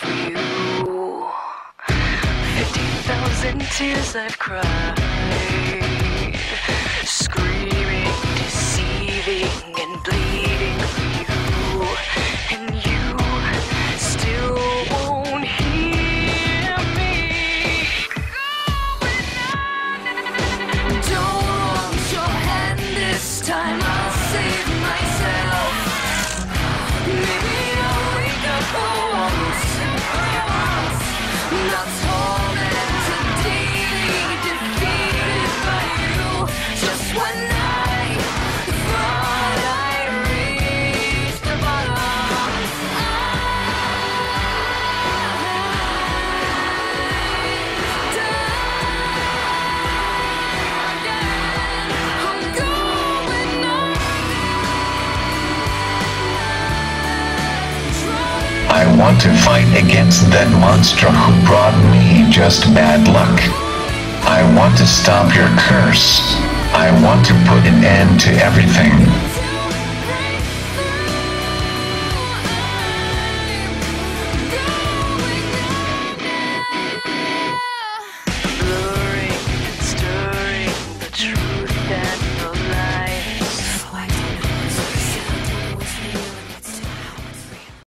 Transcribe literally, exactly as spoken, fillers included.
for you. Fifteen thousand tears I've cried, screaming, deceiving, and bleeding for you, and you still won't hear me. Don't want your hand this time, I'll save myself. Maybe I'll wake up once, not tormented, daily defeated by you. Just when I thought I reached the bottom, I died again. I'm going on. I want to fight against that monster who brought me just bad luck. I want to stop your curse. I want to put an end to everything.